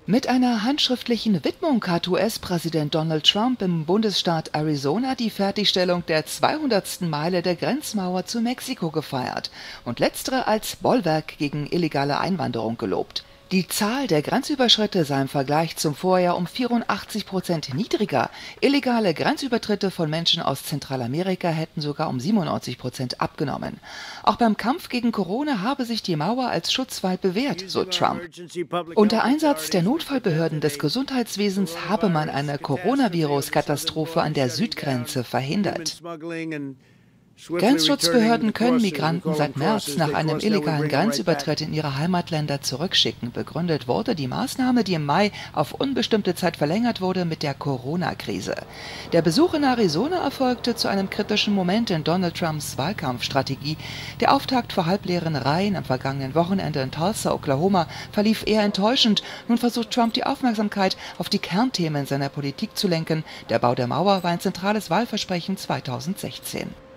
Mit einer handschriftlichen Widmung hat US-Präsident Donald Trump im Bundesstaat Arizona die Fertigstellung der 200. Meile der Grenzmauer zu Mexiko gefeiert und letztere als Bollwerk gegen illegale Einwanderung gelobt. Die Zahl der Grenzüberschritte sei im Vergleich zum Vorjahr um 84% niedriger. Illegale Grenzübertritte von Menschen aus Zentralamerika hätten sogar um 97% abgenommen. Auch beim Kampf gegen Corona habe sich die Mauer als Schutzwall bewährt, so Trump. Unter Einsatz der Notfallbehörden des Gesundheitswesens habe man eine Coronavirus-Katastrophe an der Südgrenze verhindert. Grenzschutzbehörden können Migranten seit März nach einem illegalen Grenzübertritt in ihre Heimatländer zurückschicken. Begründet wurde die Maßnahme, die im Mai auf unbestimmte Zeit verlängert wurde, mit der Corona-Krise. Der Besuch in Arizona erfolgte zu einem kritischen Moment in Donald Trumps Wahlkampfstrategie. Der Auftakt vor halbleeren Reihen am vergangenen Wochenende in Tulsa, Oklahoma, verlief eher enttäuschend. Nun versucht Trump, die Aufmerksamkeit auf die Kernthemen seiner Politik zu lenken. Der Bau der Mauer war ein zentrales Wahlversprechen 2016.